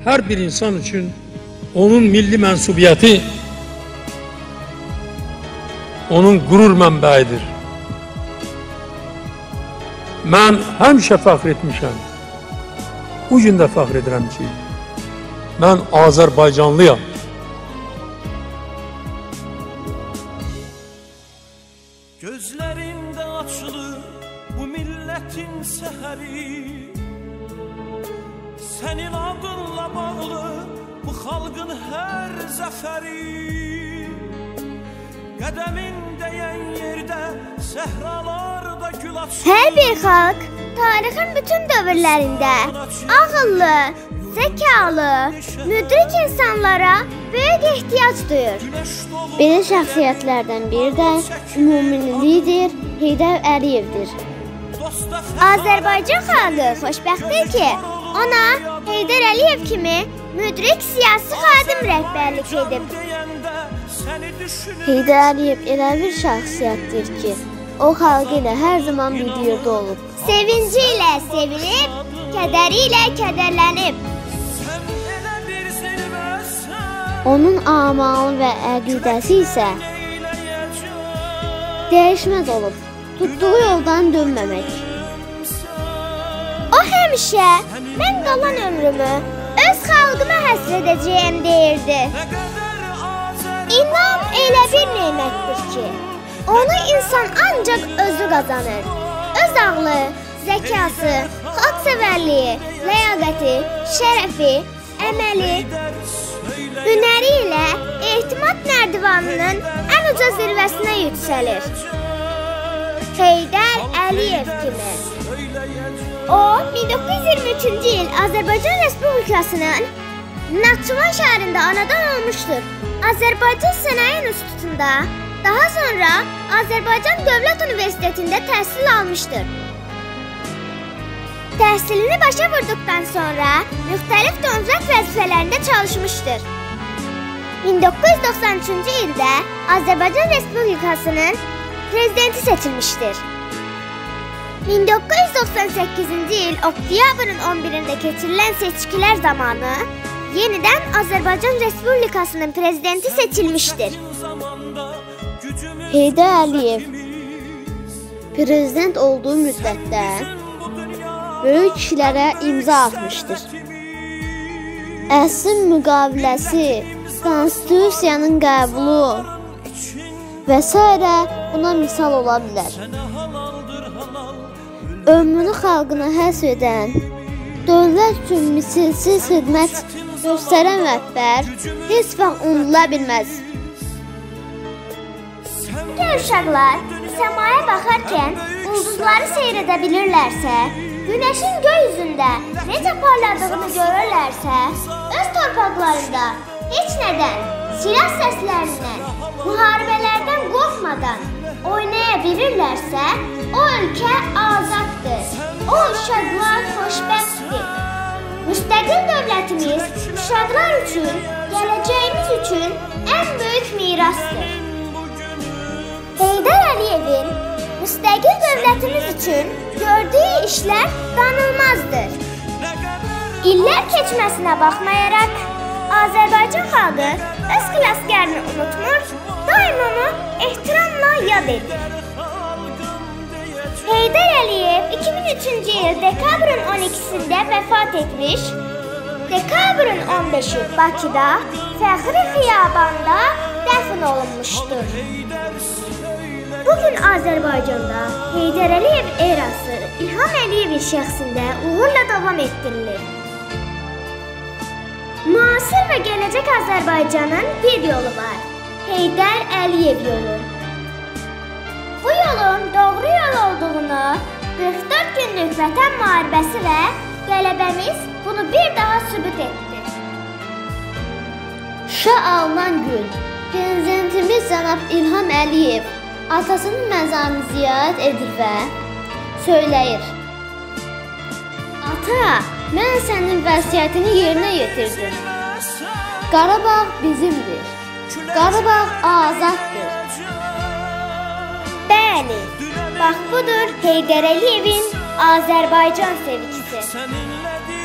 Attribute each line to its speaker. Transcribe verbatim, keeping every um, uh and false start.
Speaker 1: her bir insan için onun milli mensubiyeti, onun gurur mənbəyidir. Mən həmişə fəxr etmişəm. Bu gün də fəxr edirəm ki, mən Azərbaycanlıyam.
Speaker 2: Gözlerinde açılır bu milletin seheri, senin adınla bağlı bu halkın her zaferi. Qədemin değen yerde sehralarda gül açır.
Speaker 3: Her bir xalq tarixin bütün dövrlərində ağıllı, zekalı, müdrik insanlara böyük ehtiyac duyur. Belə şəxsiyyətlərdən biri də ümumi lider Heydər Əliyevdir. Azərbaycan xalqı xoşbəxtdir ki, ona Heydər Əliyev kimi müdrik siyasi xadim rəhbərlik edib. Heydər Əliyev elə bir şəxsiyyətdir ki, o xalqı ilə hər zaman bir yerdə olub. Sevinci ilə sevilib, kədəri ilə kədərlənib. Onun amalı və əqidəsi isə dəyişməz olub, tutduğu yoldan dönməmək. O həmişə mən qalan ömrümü öz xalqıma həsr edəcəyəm deyirdi. İnam elə bir nemətdir ki, onu insan ancaq özü qazanır. Öz ağlı, zəkası, xalqsevərliyi, ləyaqəti, şərəfi, əməli, hünəri ilə etimad nərdivanının ən uca zirvəsinə yüksəlir. Heydər Əliyev kimi. O, min doqquz yüz iyirmi üçüncü il Azərbaycan Respublikasının Naxçıvan şəhərində anadan olmuşdur. Azərbaycan Sənaye İnstitutunda, daha sonra Azərbaycan Dövlət Universitetində təhsil almışdır. Təhsilini başa vurduqdan sonra müxtəlif dövlət vəzifələrində çalışmışdır. min doqquz yüz doxsan üçüncü ildə Azərbaycan Respublikasının prezidenti seçilmişdir. min doqquz yüz doxsan səkkizinci il oktyabrın on birində keçirilən seçkilər zamanı yenidən Azərbaycan Respublikasının prezidenti seçilmişdir. Heydər Əliyev prezident olduğu müddətdə böyük işlərə imza atmışdır. Əsrin müqaviləsi, konstitusiyanın qəbulu və s. buna misal ola bilər. Ömrünü xalqına həsr edən, dövlət üçün misilsiz xidmət göstərən rəhbər heç vaxt unudula bilməz. Əgər uşaqlar səmaya baxarkən ulduzları seyr edə bilirlərsə, günəşin gökyüzündə necə parladığını görürlərsə, öz torpaqlarında heç nədən, silah səslərindən, müharibələrdən qorxmadan oynaya bilirlərsə, o ölkə azaddır, o uşaqlar xoşbəxtdir. Müstəqil dövlətimiz uşaqlar üçün, gələcəyimiz üçün ən böyük mirasdır. Heydər Əliyevin müstəqil dövlətimiz üçün gördüyü işlər danılmazdır. İllər keçməsinə baxmayaraq, Azərbaycan xalqı öz xilaskərini unutmur, daim onu ehtiramla yad edir. Heydər Əliyev iki min üçüncü il dekabrın on ikisində vəfat etmiş, dekabrın on beşi Bakıda, Fəxri Xiyabanda dəfn olunmuşdur. Bugün Azərbaycanda Heydər Əliyev erası İlham Əliyevin şəxsində uğurla davam etdirilir. Müasir və gələcək Azərbaycanın bir yolu var. Heydər Əliyev yolu. Bu yolun doğru yol olduğunu qırx dörd günlük vətən müharibəsi və qələbəmiz bunu bir daha sübut etdi. Şuşa alınan gün prezidentimiz cənab İlham Əliyev atasının məzarını ziyarət edir və söyləyir: Ata, mən sənin vəsiyyətini yerinə yetirdim. Qarabağ bizimdir. Qarabağ azaddır. Bəli, bax budur Heydər Əliyevin Azərbaycan sevgisi.